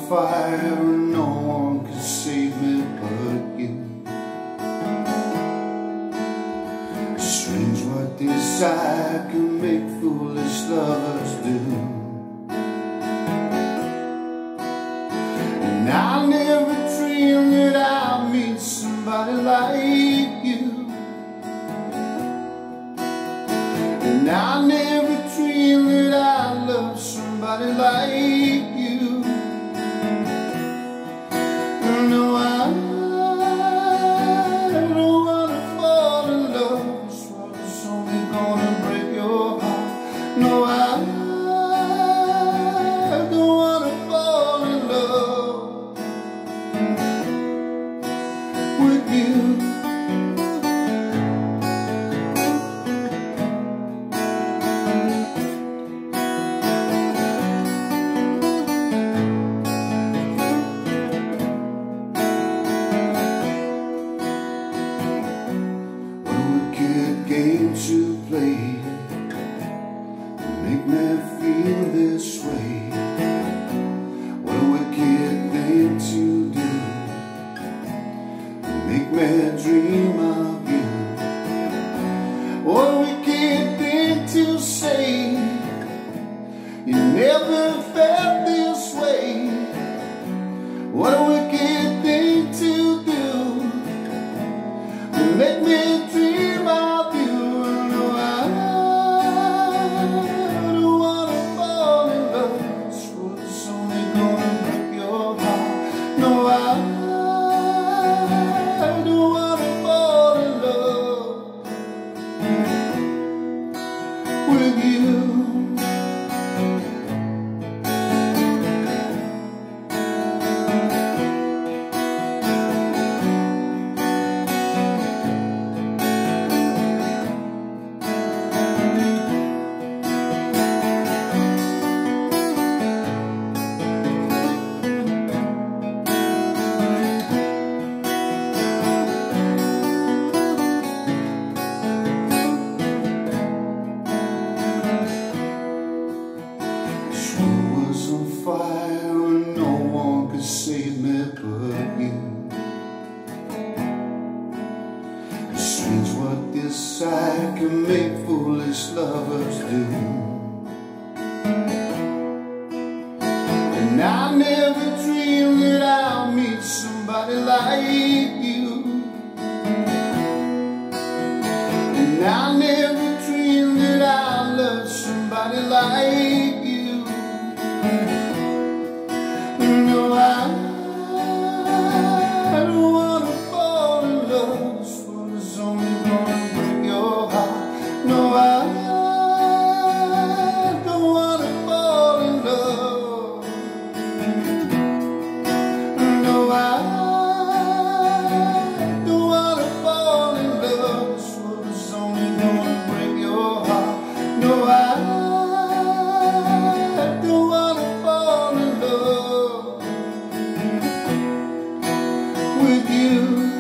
fire and no one could save me but you. Strange what desire can make foolish lovers do. And I never dreamed that I'd meet somebody like you. And I never dreamed that I'd love somebody like you. No, I don't wanna fall in love. This world is only gonna break your heart. No, I don't wanna fall in love with you. Game to play, make me feel this way. What a wicked thing to do, make me dream of you. What a wicked thing to say, you never felt this way. What a wicked thing to do, make me dream of you. With you. On fire and no one could save me but you. Strange what desire can make foolish lovers do. And I never dreamed that I'd meet somebody like you. And I never dreamed that I'd love somebody like you. No, I don't wanna fall in love. This world is only gonna break your heart. No, I don't wanna fall in love. No, I don't wanna fall in love. This world is only gonna break your heart. No, I don't wanna fall in love with you.